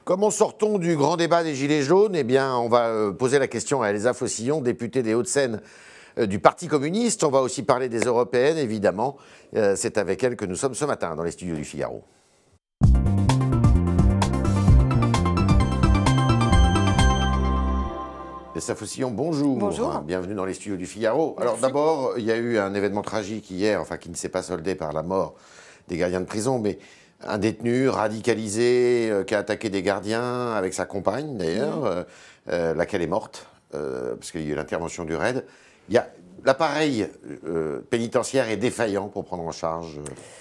Comment sortons du grand débat des Gilets jaunes? Eh bien, on va poser la question à Elsa Fossillon, députée des Hauts-de-Seine du Parti communiste. On va aussi parler des européennes, évidemment. C'est avec elle que nous sommes ce matin dans les studios du Figaro. Elsa Fossillon, bonjour. Bonjour. Bienvenue dans les studios du Figaro. Merci. Alors d'abord, il y a eu un événement tragique hier, enfin qui ne s'est pas soldé par la mort des gardiens de prison, mais un détenu radicalisé qui a attaqué des gardiens avec sa compagne d'ailleurs, laquelle est morte, parce qu'il y a eu l'intervention du RAID. L'appareil pénitentiaire est défaillant pour prendre en charge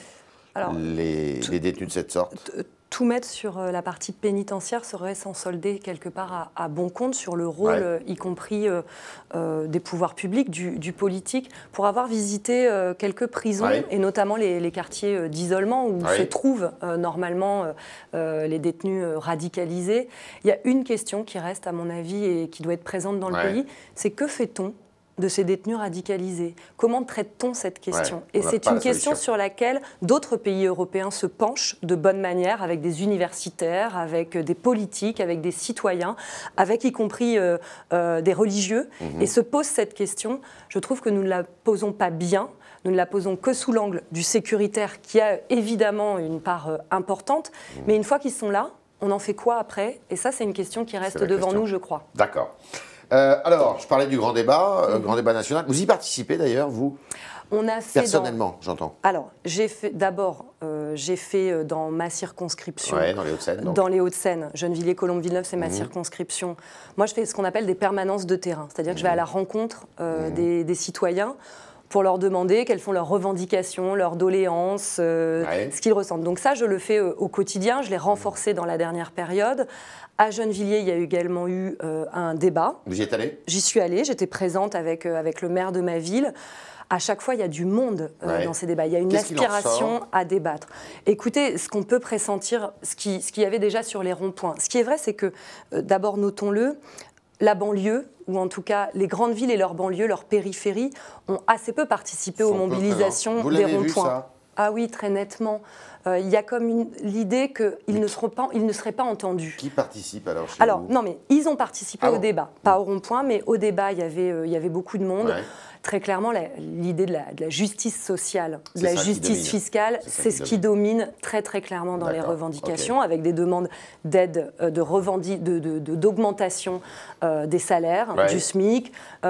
les détenus de cette sorte. Tout mettre sur la partie pénitentiaire serait s'en solder quelque part à bon compte sur le rôle, y compris des pouvoirs publics, du politique. Pour avoir visité quelques prisons, et notamment les quartiers d'isolement où se trouvent normalement les détenus radicalisés, il y a une question qui reste, à mon avis, et qui doit être présente dans le pays, c'est que fait-on de ces détenus radicalisés? Comment traite-t-on cette question? Et c'est une question sur laquelle d'autres pays européens se penchent de bonne manière, avec des universitaires, avec des politiques, avec des citoyens, avec y compris des religieux, et se posent cette question. Je trouve que nous ne la posons pas bien. Nous ne la posons que sous l'angle du sécuritaire, qui a évidemment une part importante, mais une fois qu'ils sont là, on en fait quoi après? Et ça, c'est une question qui reste devant nous, je crois. D'accord. Alors, je parlais du grand débat national. Vous y participez d'ailleurs, vous? On a fait personnellement, j'entends. Alors, j'ai fait dans ma circonscription. Dans les Hauts-de-Seine. Dans les Hauts-de-Seine. Gennevilliers-Colombes-Villeneuve, c'est ma circonscription. Moi, je fais ce qu'on appelle des permanences de terrain. C'est-à-dire que je vais à la rencontre des citoyens pour leur demander quelles sont leurs revendications, leurs doléances, ce qu'ils ressentent. Donc ça, je le fais au quotidien. Je l'ai renforcé dans la dernière période. À Gennevilliers, il y a également eu un débat. Vous y êtes allée? J'y suis allée, j'étais présente avec le maire de ma ville. À chaque fois, il y a du monde dans ces débats. Il y a une aspiration à débattre. Écoutez, ce qu'on peut pressentir, ce qu'il y avait déjà sur les ronds-points. Ce qui est vrai, c'est que, d'abord, notons-le, la banlieue, ou en tout cas les grandes villes et leurs banlieues, leurs périphéries, ont assez peu participé aux mobilisations des ronds-points. Ah oui, très nettement. Il y a comme l'idée qu'ils ne seraient pas entendus. Qui participe alors chez vous? Non, mais ils ont participé au débat. Pas au rond-point, mais au débat, il y avait beaucoup de monde. Très clairement, l'idée de la justice sociale, de la justice fiscale, c'est ce qui domine très très clairement dans les revendications, avec des demandes d'aide, d'augmentation des salaires, du SMIC,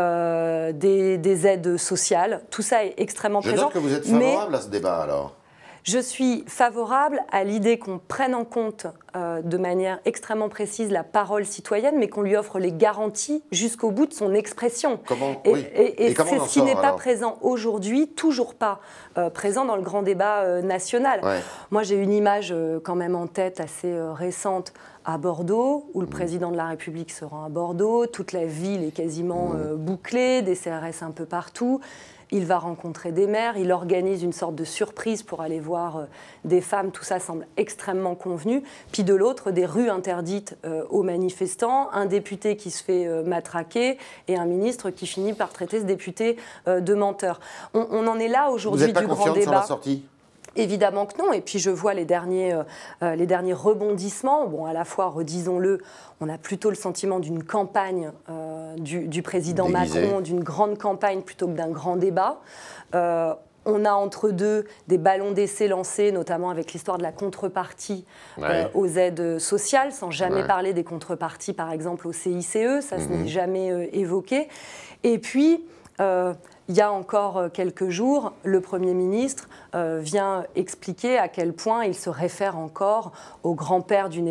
des aides sociales. Tout ça est extrêmement présent. Je note que vous êtes favorable à ce débat alors. Je suis favorable à l'idée qu'on prenne en compte de manière extrêmement précise la parole citoyenne, mais qu'on lui offre les garanties jusqu'au bout de son expression. Et c'est ce qui n'est pas présent aujourd'hui, toujours pas présent dans le grand débat national. Moi, j'ai une image quand même en tête assez récente à Bordeaux, où le président de la République se rend à Bordeaux. Toute la ville est quasiment bouclée, des CRS un peu partout. Il va rencontrer des maires, il organise une sorte de surprise pour aller voir des femmes. Tout ça semble extrêmement convenu. Puis de l'autre, des rues interdites aux manifestants, un député qui se fait matraquer et un ministre qui finit par traiter ce député de menteur. On en est là aujourd'hui du grand débat. Vous n'êtes pas confiante sur la sortie ? Évidemment que non. Et puis je vois les derniers rebondissements. Bon, à la fois, redisons-le, on a plutôt le sentiment d'une campagne du président Macron, d'une grande campagne plutôt que d'un grand débat. On a entre deux des ballons d'essai lancés, notamment avec l'histoire de la contrepartie aux aides sociales, sans jamais parler des contreparties, par exemple, au CICE. Ça, ce n'est jamais évoqué. Et puis, il y a encore quelques jours, le Premier ministre vient expliquer à quel point il se réfère encore au grand-père du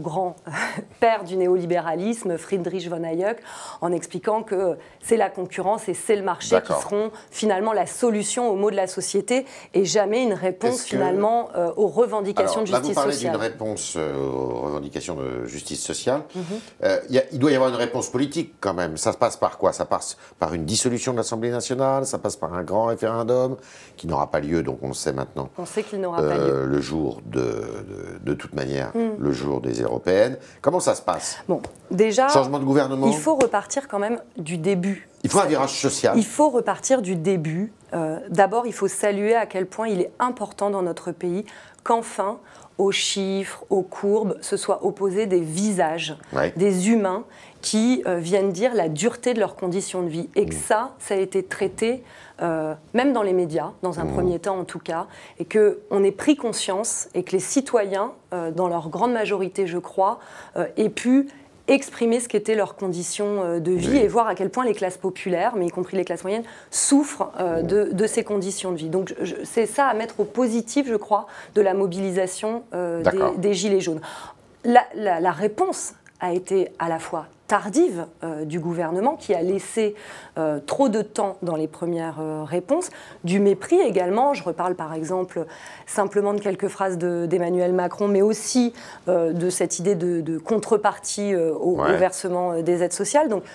néolibéralisme, Friedrich von Hayek, en expliquant que c'est la concurrence et c'est le marché qui seront finalement la solution aux maux de la société et jamais une réponse finalement aux revendications de justice sociale. Vous parlez d'une réponse aux revendications de justice sociale. Il doit y avoir une réponse politique quand même. Ça passe par quoi? Ça passe par une dissolution de l'Assemblée nationale, ça passe par un grand référendum qui n'aura pas lieu, donc on le sait maintenant. On sait qu'il n'aura pas lieu. Le jour de toute manière, le jour des européennes. Comment ça se passe? Bon, déjà, changement de gouvernement. Il faut repartir quand même du début. Il faut un virage social. Il faut repartir du début. D'abord, il faut saluer à quel point il est important dans notre pays qu'enfin aux chiffres, aux courbes, se soient opposés des visages, des humains qui viennent dire la dureté de leurs conditions de vie. Et que ça a été traité, même dans les médias, dans un premier temps en tout cas, et qu'on ait pris conscience et que les citoyens, dans leur grande majorité je crois, aient pu exprimer ce qu'étaient leurs conditions de vie et voir à quel point les classes populaires, mais y compris les classes moyennes, souffrent de ces conditions de vie. Donc c'est ça à mettre au positif, je crois, de la mobilisation des Gilets jaunes. La réponse a été à la fois tardive du gouvernement, qui a laissé trop de temps dans les premières réponses, du mépris également. Je reparle par exemple simplement de quelques phrases d'Emmanuel Macron, mais aussi de cette idée de contrepartie au versement des aides sociales. Donc,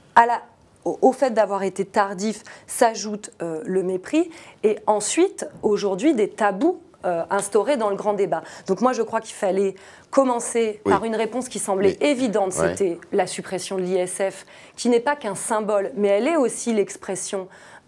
au fait d'avoir été tardif, s'ajoute le mépris, et ensuite, aujourd'hui, des tabous instaurés dans le grand débat. Donc moi, je crois qu'il fallait commencer par une réponse qui semblait évidente, c'était la suppression de l'ISF, qui n'est pas qu'un symbole, mais elle est aussi l'expression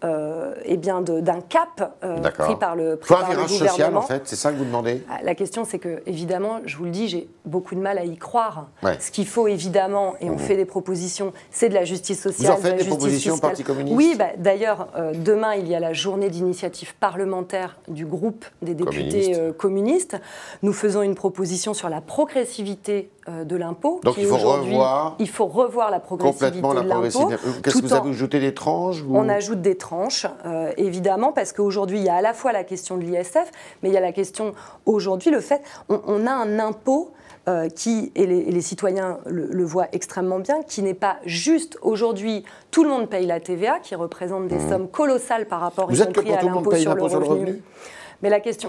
d'un cap pris par le gouvernement. Un virage social, en fait, c'est ça que vous demandez? La question, c'est que, évidemment, je vous le dis, j'ai beaucoup de mal à y croire. Ce qu'il faut, évidemment, et on fait des propositions, c'est de la justice sociale. Vous en faites des propositions au Parti communiste? Oui, d'ailleurs, demain, il y a la journée d'initiative parlementaire du groupe des députés communistes. Nous faisons une proposition sur la progressivité de l'impôt. Donc il faut revoir la progressivité de l'impôt. Qu'est-ce que vous avez ajouté, des tranches? On ajoute des tranches, évidemment, parce qu'aujourd'hui, il y a à la fois la question de l'ISF, mais il y a la question, aujourd'hui, le fait, on a un impôt qui, et les citoyens le voient extrêmement bien, qui n'est pas juste. Aujourd'hui, tout le monde paye la TVA, qui représente des sommes colossales par rapport, y compris à l'impôt sur le revenu. Mais la question,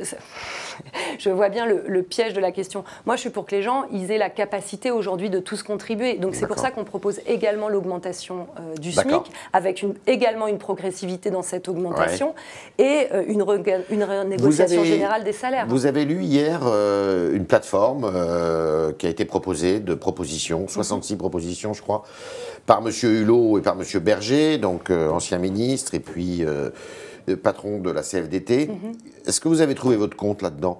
je vois bien le piège de la question. Moi, je suis pour que les gens ils aient la capacité aujourd'hui de tous contribuer. Donc c'est pour ça qu'on propose également l'augmentation du SMIC, avec également une progressivité dans cette augmentation et une renégociation générale des salaires. Vous avez lu hier une plateforme qui a été proposée, de propositions, 66 propositions je crois, par M. Hulot et par M. Berger, donc ancien ministre, et puis patron de la CFDT. Est-ce que vous avez trouvé votre compte là-dedans?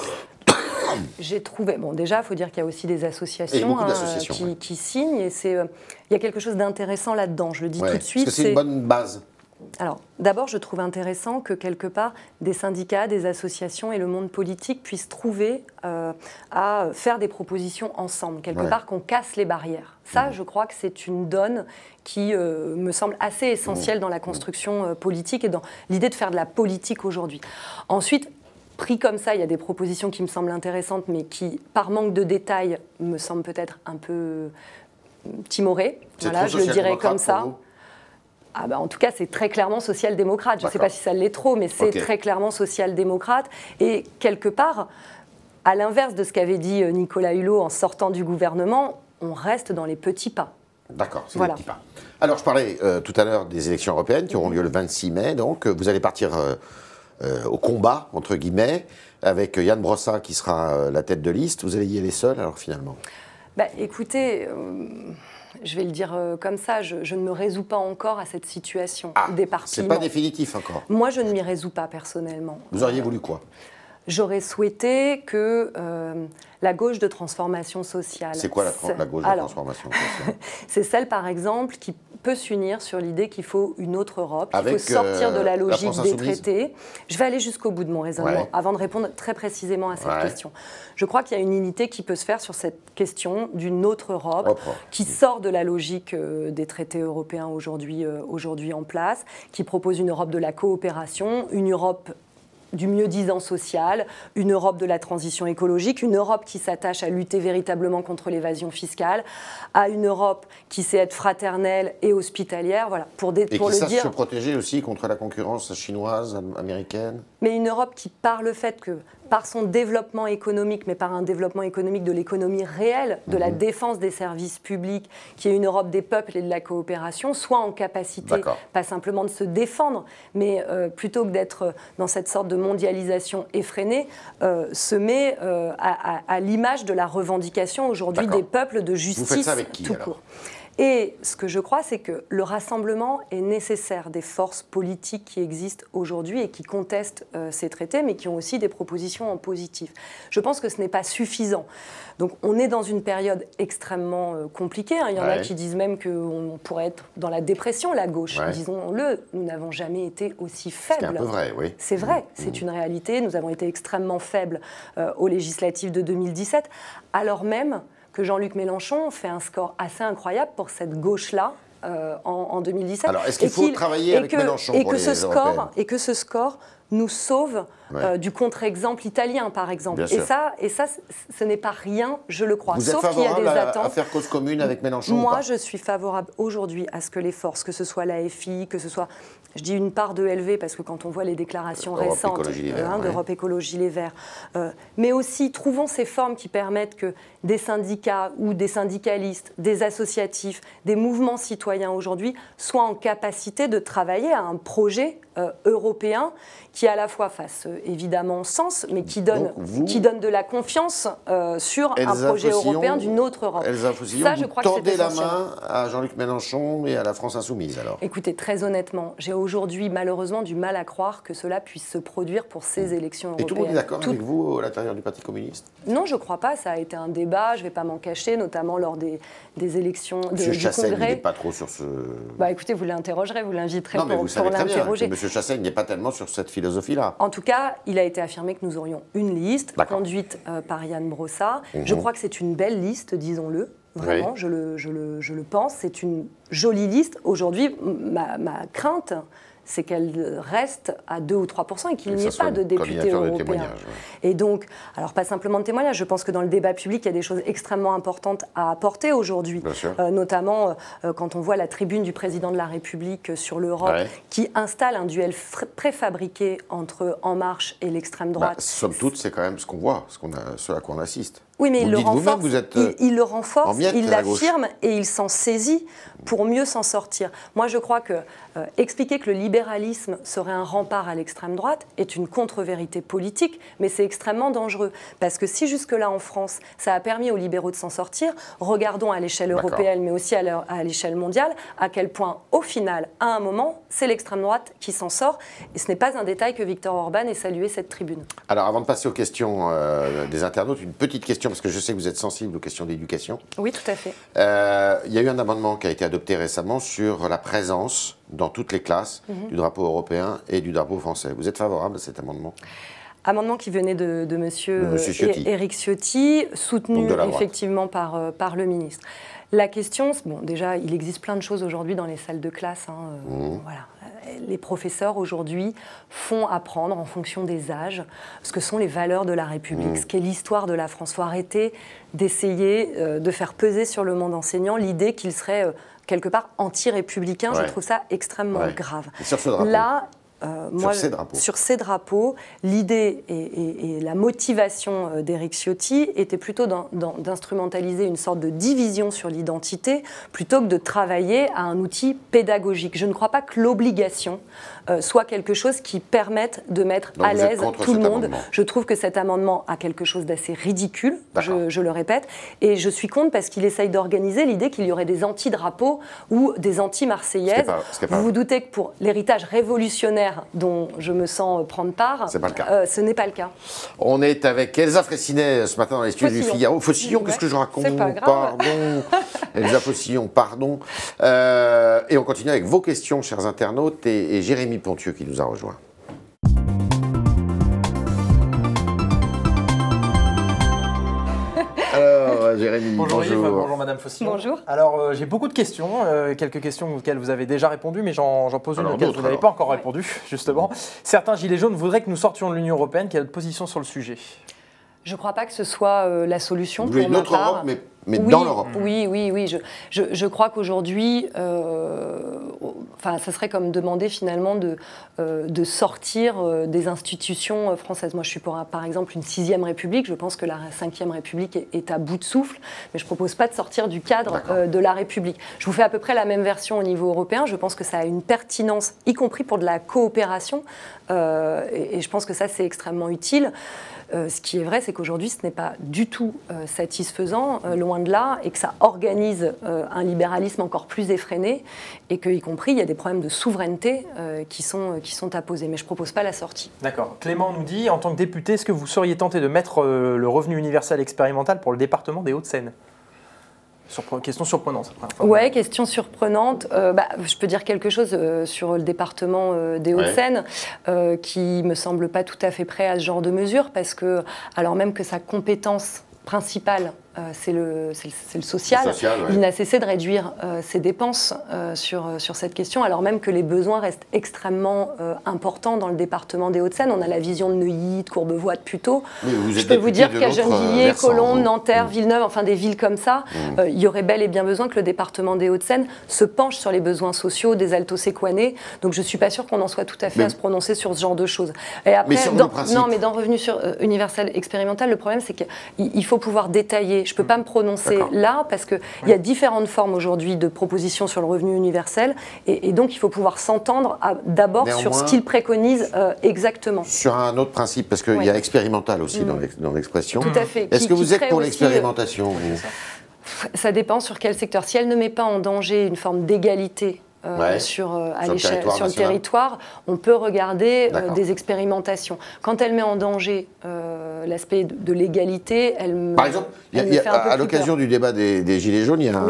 J'ai trouvé... Bon, déjà, il faut dire qu'il y a aussi des associations qui signent, et il y a quelque chose d'intéressant là-dedans, je le dis tout de suite. Est-ce que c'est une bonne base? Alors, d'abord, je trouve intéressant que, quelque part, des syndicats, des associations et le monde politique puissent trouver à faire des propositions ensemble, quelque part qu'on casse les barrières. Ça, je crois que c'est une donne qui me semble assez essentielle dans la construction politique et dans l'idée de faire de la politique aujourd'hui. Ensuite, pris comme ça, il y a des propositions qui me semblent intéressantes, mais qui, par manque de détails, me semblent peut-être un peu timorées. Voilà, je le dirais comme ça. En tout cas, c'est très clairement social-démocrate. Je ne sais pas si ça l'est trop, mais c'est très clairement social-démocrate. Et quelque part, à l'inverse de ce qu'avait dit Nicolas Hulot en sortant du gouvernement, on reste dans les petits pas. D'accord, c'est les petits pas. Alors, je parlais tout à l'heure des élections européennes qui auront lieu le 26 mai. Donc, vous allez partir au combat, entre guillemets, avec Yann Brossat qui sera la tête de liste. Vous allez y aller seul, alors, finalement? Écoutez... je vais le dire comme ça, je ne me résous pas encore à cette situation d'éparpillement. C'est pas définitif encore? Moi, je ne m'y résous pas personnellement. Vous auriez voulu quoi? J'aurais souhaité que la gauche de transformation sociale... C'est quoi la gauche de transformation sociale? C'est celle, par exemple, qui peut s'unir sur l'idée qu'il faut une autre Europe, qu'il faut sortir de la logique des traités. Je vais aller jusqu'au bout de mon raisonnement, avant de répondre très précisément à cette question. Je crois qu'il y a une unité qui peut se faire sur cette question d'une autre Europe, qui sort de la logique des traités européens aujourd'hui en place, qui propose une Europe de la coopération, une Europe du mieux-disant social, une Europe de la transition écologique, une Europe qui s'attache à lutter véritablement contre l'évasion fiscale, à une Europe qui sait être fraternelle et hospitalière, voilà, pour le dire. Et qui sache se protéger aussi contre la concurrence chinoise, américaine. Mais une Europe qui, par le fait que, par son développement économique, mais par un développement économique de l'économie réelle, de la défense des services publics, qui est une Europe des peuples et de la coopération, soit en capacité, pas simplement de se défendre, mais plutôt que d'être dans cette sorte de mondialisation effrénée, se met à l'image de la revendication aujourd'hui des peuples de justice. Vous faites ça avec qui, tout court. Et ce que je crois, c'est que le rassemblement est nécessaire des forces politiques qui existent aujourd'hui et qui contestent ces traités, mais qui ont aussi des propositions en positif. Je pense que ce n'est pas suffisant. Donc on est dans une période extrêmement compliquée. Il y en a qui disent même qu'on pourrait être dans la dépression, la gauche. Disons-le, nous n'avons jamais été aussi faibles. C'est un peu vrai, oui. C'est vrai, c'est une réalité. Nous avons été extrêmement faibles aux législatives de 2017, alors même que Jean-Luc Mélenchon fait un score assez incroyable pour cette gauche-là en 2017. Alors, est-ce qu'il faut travailler avec Mélenchon pour les européennes ? Et que ce score nous sauve du contre-exemple italien, par exemple. Et ça, ce n'est pas rien, je le crois. Vous êtes favorable à faire cause commune avec Mélenchon? Moi, je suis favorable aujourd'hui à ce que les forces, que ce soit l'AFI, que ce soit, je dis une part de LV, parce que quand on voit les déclarations récentes d'Europe Écologie Les Verts, mais aussi trouvons ces formes qui permettent que des syndicats ou des syndicalistes, des associatifs, des mouvements citoyens aujourd'hui soient en capacité de travailler à un projet européen qui à la fois fasse évidemment sens, mais qui donne de la confiance sur un projet européen d'une autre Europe. Elsa Fossillon, vous tordez la main à Jean-Luc Mélenchon et à la France Insoumise, alors? Écoutez, très honnêtement, j'ai aujourd'hui malheureusement du mal à croire que cela puisse se produire pour ces élections européennes. Et tout le monde est d'accord avec vous à l'intérieur du Parti communiste? Non, je ne crois pas. Ça a été un débat, je ne vais pas m'en cacher, notamment lors des élections du Congrès. M. Chassaigne n'est pas trop sur ce... Bah écoutez, vous l'interrogerez, vous l'inviterez pour l'interroger. Non, mais vous savez très bien que M. Chassaigne n'est pas tellement sur cette philosophie-là. En tout cas, il a été affirmé que nous aurions une liste conduite par Yann Brossat. Je crois que c'est une belle liste, disons-le. Vraiment, je le pense. C'est une jolie liste. Aujourd'hui, ma crainte, c'est qu'elle reste à 2 ou 3% et qu'il n'y ait pas de députés européens. Et donc, alors pas simplement de témoignages, je pense que dans le débat public, il y a des choses extrêmement importantes à apporter aujourd'hui, notamment quand on voit la tribune du président de la République sur l'Europe qui installe un duel préfabriqué entre En Marche et l'extrême droite. Somme toute, c'est quand même ce qu'on voit, ce à quoi on assiste. Oui, mais il le renforce, il l'affirme et il s'en saisit pour mieux s'en sortir. Moi, je crois que expliquer que le libéralisme serait un rempart à l'extrême droite est une contre-vérité politique, mais c'est extrêmement dangereux. Parce que si jusque-là, en France, ça a permis aux libéraux de s'en sortir, regardons à l'échelle européenne, mais aussi à l'échelle mondiale, à quel point, au final, à un moment, c'est l'extrême droite qui s'en sort. Et ce n'est pas un détail que Viktor Orban ait salué cette tribune. Alors, avant de passer aux questions des internautes, une petite question, parce que je sais que vous êtes sensible aux questions d'éducation. Oui, tout à fait. Il y a eu un amendement qui a été adopté récemment sur la présence dans toutes les classes du drapeau européen et du drapeau français. Vous êtes favorable à cet amendement? Amendement qui venait de monsieur Éric Ciotti, soutenu effectivement par le ministre. La question, bon, déjà, il existe plein de choses aujourd'hui dans les salles de classe. Voilà. Les professeurs aujourd'hui font apprendre en fonction des âges ce que sont les valeurs de la République, ce qu'est l'histoire de la France. Il faut arrêter d'essayer de faire peser sur le monde enseignant l'idée qu'il serait quelque part anti-républicain. Je trouve ça extrêmement grave. Et sur ce drapeau. Là, sur ces drapeaux, l'idée et la motivation d'Éric Ciotti était plutôt d'instrumentaliser une sorte de division sur l'identité plutôt que de travailler à un outil pédagogique. Je ne crois pas que l'obligation soit quelque chose qui permette de mettre à l'aise tout le monde. Je trouve que cet amendement a quelque chose d'assez ridicule, je le répète, et je suis contre parce qu'il essaye d'organiser l'idée qu'il y aurait des anti-drapeaux ou des anti-marseillaises. Vous vous doutez que pour l'héritage révolutionnaire dont je me sens prendre part, ce n'est pas le cas. On est avec Elsa Fraissinet ce matin dans les studios du Figaro. Fossillon, qu'est-ce que je raconte? C'est pas grave. Pardon. Elsa Fossillon, pardon. Et on continue avec vos questions, chers internautes, et Jérémy Pontieux qui nous a rejoint. Alors, Jérémy, bonjour. Bonjour Madame Fossillon. Bonjour. Alors, j'ai beaucoup de questions, quelques questions auxquelles vous avez déjà répondu, mais j'en pose une auquel vous n'avez pas encore répondu, justement. Certains gilets jaunes voudraient que nous sortions de l'Union européenne. Quelle est votre position sur le sujet? Je ne crois pas que ce soit la solution vous pour voulez ma notre part. Europe, mais dans l'Europe. Oui. Je crois qu'aujourd'hui, ça serait comme demander finalement de sortir des institutions françaises. Moi, je suis pour, par exemple, une 6e République. Je pense que la 5e République est à bout de souffle, mais je ne propose pas de sortir du cadre de la République. Je vous fais à peu près la même version au niveau européen. Je pense que ça a une pertinence, y compris pour de la coopération, et je pense que ça, c'est extrêmement utile. Ce qui est vrai, c'est qu'aujourd'hui, ce n'est pas du tout satisfaisant, loin de là, et que ça organise un libéralisme encore plus effréné, et qu'y compris, il y a des problèmes de souveraineté qui sont à poser. Mais je ne propose pas la sortie. D'accord. Clément nous dit, en tant que député, est-ce que vous seriez tenté de mettre le revenu universel expérimental pour le département des Hauts-de-Seine ? Question surprenante. Oui, question surprenante. Je peux dire quelque chose sur le département des Hauts-de-Seine qui ne me semble pas tout à fait prêt à ce genre de mesures parce que, alors même que sa compétence principale, c'est le social. Il n'a cessé de réduire ses dépenses sur cette question, alors même que les besoins restent extrêmement importants dans le département des Hauts-de-Seine. On a la vision de Neuilly, de Courbevoie, de Puteaux. Je peux vous dire qu'à Gennevilliers, Colombes, Nanterre, Villeneuve, enfin des villes comme ça, il y aurait bel et bien besoin que le département des Hauts-de-Seine se penche sur les besoins sociaux des alto-séquanais. Donc je ne suis pas sûre qu'on en soit tout à fait à se prononcer sur ce genre de choses. Et après, dans revenu universel expérimental, le problème c'est qu'il faut pouvoir détailler. Je ne peux pas me prononcer là parce qu'il y a différentes formes aujourd'hui de propositions sur le revenu universel et donc il faut pouvoir s'entendre d'abord sur ce qu'il préconise exactement. Sur un autre principe, parce qu'il y a expérimental aussi dans l'expression. Tout à fait. Est-ce que vous êtes pour l'expérimentation Ça dépend sur quel secteur. Si elle ne met pas en danger une forme d'égalité sur le territoire, on peut regarder des expérimentations. Quand elle met en danger l'aspect de l'égalité, Par exemple, à l'occasion du débat des Gilets jaunes, il y a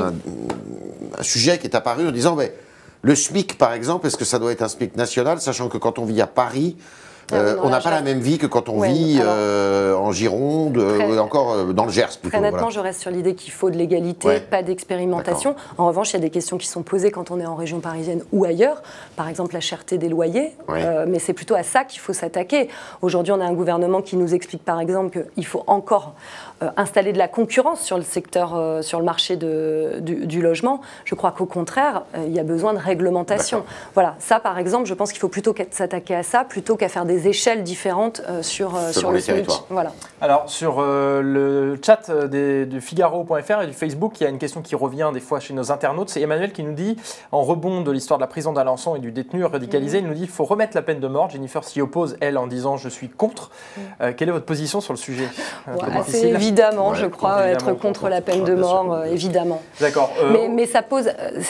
un sujet qui est apparu en disant le SMIC, par exemple, est-ce que ça doit être un SMIC national, sachant que quand on vit à Paris, on n'a pas la même vie que quand on vit en Gironde, encore dans le Gers plutôt. Très nettement, je reste sur l'idée qu'il faut de l'égalité, pas d'expérimentation. En revanche, il y a des questions qui sont posées quand on est en région parisienne ou ailleurs, par exemple la cherté des loyers, mais c'est plutôt à ça qu'il faut s'attaquer. Aujourd'hui, on a un gouvernement qui nous explique par exemple qu'il faut encore installer de la concurrence sur le secteur, sur le marché du logement. Je crois qu'au contraire, il y a besoin de réglementation. Voilà, ça par exemple, je pense qu'il faut plutôt s'attaquer à ça plutôt qu'à faire des échelles différentes sur le SMIC. Voilà. Alors, sur le chat du Figaro.fr et du Facebook, il y a une question qui revient des fois chez nos internautes. C'est Emmanuel qui nous dit, en rebond de l'histoire de la prison d'Alençon et du détenu radicalisé, il nous dit qu'il faut remettre la peine de mort. Jennifer s'y oppose, elle, en disant « je suis contre ». Quelle est votre position sur le sujet? C'est évidemment, je crois, être contre la peine de mort, évidemment. D'accord. Mais ça pose,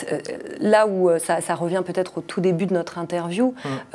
là où ça revient peut-être au tout début de notre interview,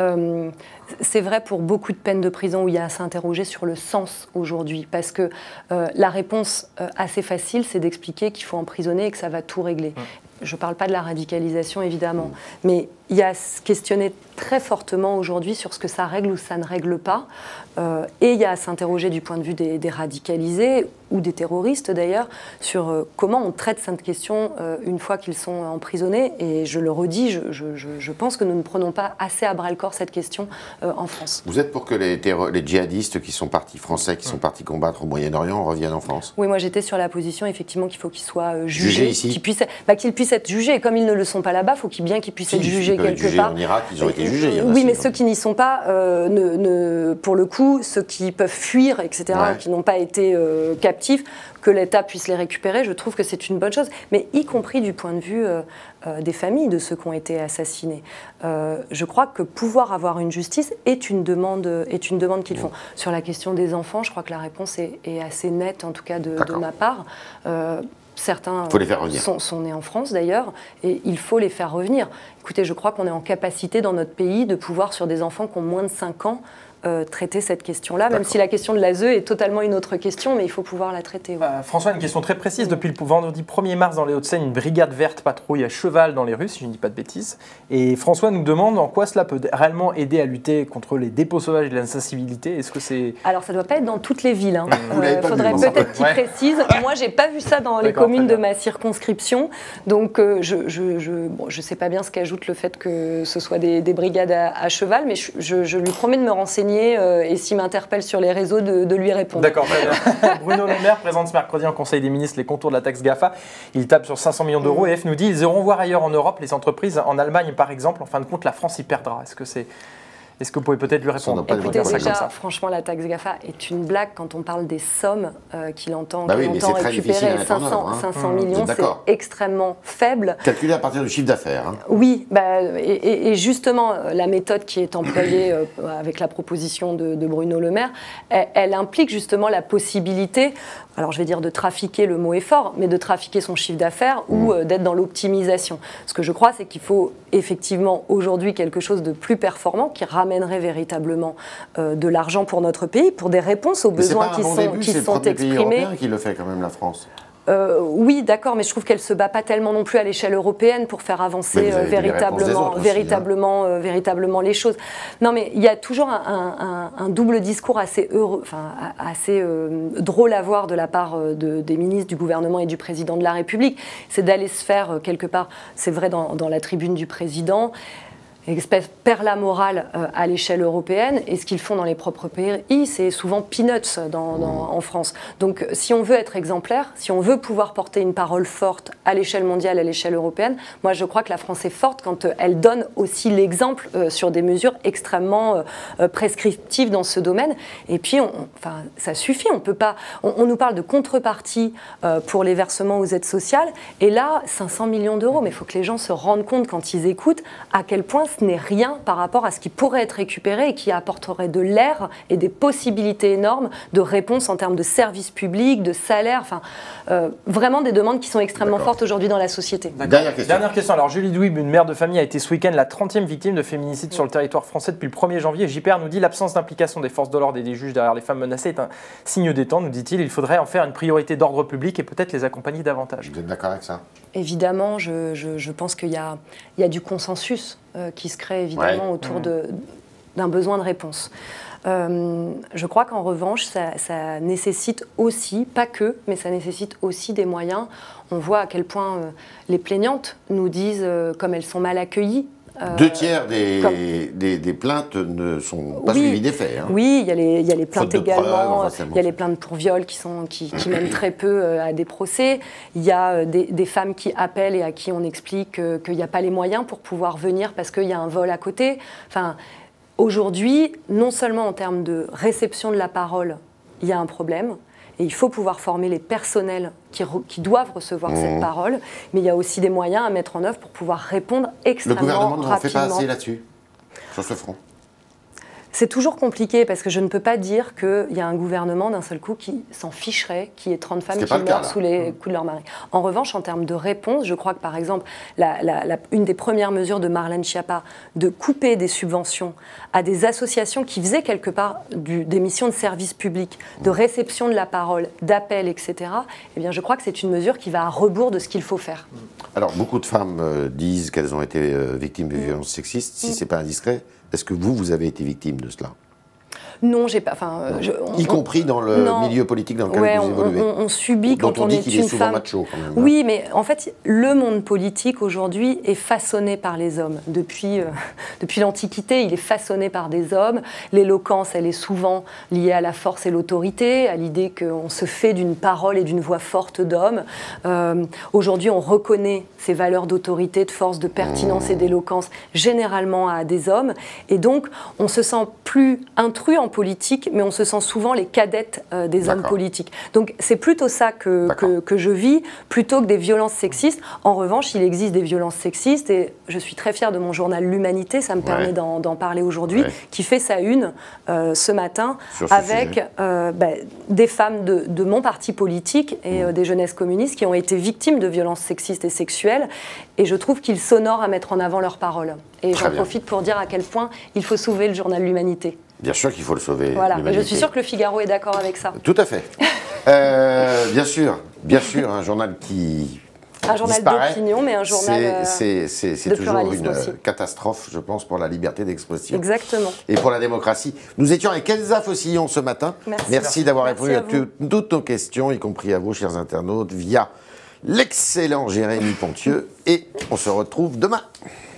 c'est vrai pour beaucoup de peines de prison où il y a à s'interroger sur le sens aujourd'hui, parce que la réponse assez facile, c'est d'expliquer qu'il faut emprisonner et que ça va tout régler. Je ne parle pas de la radicalisation, évidemment, mais il y a à se questionner très fortement aujourd'hui sur ce que ça règle ou ça ne règle pas, et il y a à s'interroger du point de vue des radicalisés, ou des terroristes d'ailleurs, sur comment on traite cette question une fois qu'ils sont emprisonnés, et je le redis, je pense que nous ne prenons pas assez à bras-le-corps cette question en France. Vous êtes pour que les djihadistes qui sont partis français, qui sont partis combattre au Moyen-Orient, reviennent en France? Oui, moi j'étais sur la position effectivement qu'il faut qu'ils soient jugés ici, qu'ils puissent être jugés, et comme ils ne le sont pas là-bas, il faut bien qu'ils puissent être jugés quelque part. En Irak, ils ont été jugés. Oui, mais ceux qui n'y sont pas, pour le coup, ceux qui peuvent fuir, etc., qui n'ont pas été captifs, que l'État puisse les récupérer, je trouve que c'est une bonne chose, mais y compris du point de vue des familles de ceux qui ont été assassinés. Je crois que pouvoir avoir une justice est une demande qu'ils font. Sur la question des enfants, je crois que la réponse est assez nette, en tout cas de ma part. Certains sont nés en France d'ailleurs, et il faut les faire revenir. Écoutez, je crois qu'on est en capacité dans notre pays de pouvoir, sur des enfants qui ont moins de 5 ans, traiter cette question-là, même si la question de l'ASE est totalement une autre question, mais il faut pouvoir la traiter. François, une question très précise. Depuis le vendredi 1er mars dans les Hauts-de-Seine, une brigade verte patrouille à cheval dans les rues, si je ne dis pas de bêtises. Et François nous demande en quoi cela peut réellement aider à lutter contre les dépôts sauvages et l'incivilité. Est-ce que c'est... Alors, ça ne doit pas être dans toutes les villes. Il faudrait peut-être qu'il précise. Moi, je n'ai pas vu ça dans les communes de ma circonscription. Donc, je sais pas bien ce qu'ajoute le fait que ce soit des brigades à cheval, mais je lui promets de me renseigner renseigner et s'il m'interpelle sur les réseaux, de lui répondre. D'accord. Bruno Le Maire présente ce mercredi en Conseil des ministres les contours de la taxe GAFA. Il tape sur 500 millions d'euros et F nous dit ils iront voir ailleurs en Europe les entreprises. En Allemagne, par exemple, en fin de compte, la France y perdra. Est-ce que vous pouvez peut-être lui répondre? Écoutez, déjà, franchement, la taxe GAFA est une blague quand on parle des sommes qu'il entend, récupérer. 500 millions, c'est extrêmement faible. Calculé à partir du chiffre d'affaires. Hein. Oui, et justement, la méthode qui est employée avec la proposition de Bruno Le Maire, elle implique justement la possibilité, alors je vais dire de trafiquer, le mot est fort, mais de trafiquer son chiffre d'affaires ou d'être dans l'optimisation. Ce que je crois, c'est qu'il faut effectivement aujourd'hui quelque chose de plus performant qui ramènerait véritablement de l'argent pour notre pays, pour des réponses aux besoins qui sont exprimés. C'est le premier pays européen qui le fait quand même, la France. Oui, d'accord, mais je trouve qu'elle ne se bat pas tellement non plus à l'échelle européenne pour faire avancer véritablement les choses. Non, mais il y a toujours un double discours assez drôle à voir de la part des ministres du gouvernement et du président de la République. C'est d'aller se faire quelque part, c'est vrai dans la tribune du président, perd la morale à l'échelle européenne, et ce qu'ils font dans les propres pays, c'est souvent peanuts en France. Donc si on veut être exemplaire, si on veut pouvoir porter une parole forte à l'échelle mondiale, à l'échelle européenne, moi je crois que la France est forte quand elle donne aussi l'exemple sur des mesures extrêmement prescriptives dans ce domaine. Et puis, ça suffit, on peut pas... On nous parle de contrepartie pour les versements aux aides sociales, et là, 500 millions d'euros, mais il faut que les gens se rendent compte quand ils écoutent à quel point ce n'est rien par rapport à ce qui pourrait être récupéré et qui apporterait de l'air et des possibilités énormes de réponse en termes de services publics, de salaires, vraiment des demandes qui sont extrêmement fortes aujourd'hui dans la société. Dernière question. Alors Julie Douib, une mère de famille, a été ce week-end la 30e victime de féminicide sur le territoire français depuis le 1er janvier. JPR nous dit l'absence d'implication des forces de l'ordre et des juges derrière les femmes menacées est un signe des temps, nous dit-il. Il faudrait en faire une priorité d'ordre public et peut-être les accompagner davantage. Vous êtes d'accord avec ça? Évidemment, je pense qu'il y a du consensus qui se crée évidemment autour d'un besoin de réponse. Je crois qu'en revanche, ça nécessite aussi, pas que, mais ça nécessite aussi des moyens. On voit à quel point les plaignantes nous disent comme elles sont mal accueillies. 2 tiers des plaintes ne sont pas suivies des faits. Hein. Oui, il y a les plaintes également. Il y a les plaintes pour viol qui mènent très peu à des procès. Il y a des femmes qui appellent et à qui on explique qu'il n'y a pas les moyens pour pouvoir venir parce qu'il y a un vol à côté. Enfin, aujourd'hui, non seulement en termes de réception de la parole, il y a un problème. Et il faut pouvoir former les personnels qui doivent recevoir cette parole, mais il y a aussi des moyens à mettre en œuvre pour pouvoir répondre extrêmement rapidement. Le gouvernement n'en fait pas assez là-dessus, sur ce front? C'est toujours compliqué parce que je ne peux pas dire qu'il y a un gouvernement d'un seul coup qui s'en ficherait, qu'il y ait 30 femmes qui meurent sous les coups de leur mari. En revanche, en termes de réponse, je crois que par exemple, une des premières mesures de Marlène Schiappa, de couper des subventions à des associations qui faisaient quelque part des missions de service public, de réception de la parole, d'appel, etc., eh bien je crois que c'est une mesure qui va à rebours de ce qu'il faut faire. Alors, beaucoup de femmes disent qu'elles ont été victimes de violences sexistes, si ce n'est pas indiscret. Est-ce que vous avez été victime de cela? Non, j'ai pas. Y compris dans le milieu politique dans lequel vous évoluez. On subit quand on est une femme. Macho, quand même, oui, mais en fait, le monde politique aujourd'hui est façonné par les hommes. Depuis l'Antiquité, il est façonné par des hommes. L'éloquence, elle est souvent liée à la force et l'autorité, à l'idée qu'on se fait d'une parole et d'une voix forte d'homme. Aujourd'hui, on reconnaît ces valeurs d'autorité, de force, de pertinence et d'éloquence généralement à des hommes. Et donc, on se sent plus intrus en politique, mais on se sent souvent les cadettes des hommes politiques. Donc c'est plutôt ça que je vis, plutôt que des violences sexistes. En revanche, il existe des violences sexistes, et je suis très fière de mon journal L'Humanité, ça me permet d'en parler aujourd'hui, qui fait sa une ce matin avec des femmes de mon parti politique et des jeunesses communistes qui ont été victimes de violences sexistes et sexuelles, et je trouve qu'ils s'honorent à mettre en avant leurs paroles. Et j'en profite pour dire à quel point il faut sauver le journal L'Humanité. Bien sûr qu'il faut le sauver. Voilà, mais je suis sûre que le Figaro est d'accord avec ça. Tout à fait. Bien sûr, un journal qui un journal d'opinion, mais un journal c'est toujours une catastrophe, je pense, pour la liberté d'expression. Exactement. Et pour la démocratie. Nous étions avec Elsa Faucillon ce matin. Merci d'avoir répondu à toutes nos questions, y compris à vous, chers internautes, via l'excellent Jérémy Pontieux. Et on se retrouve demain.